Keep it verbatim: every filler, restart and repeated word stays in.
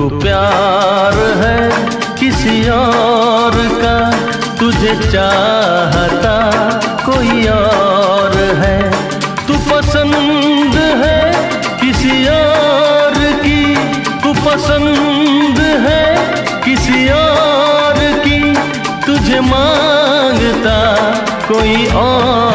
प्यार है किसी और का, तुझे चाहता कोई और है। तू पसंद है किसी और की, तू पसंद है किसी और की, तुझे मांगता कोई और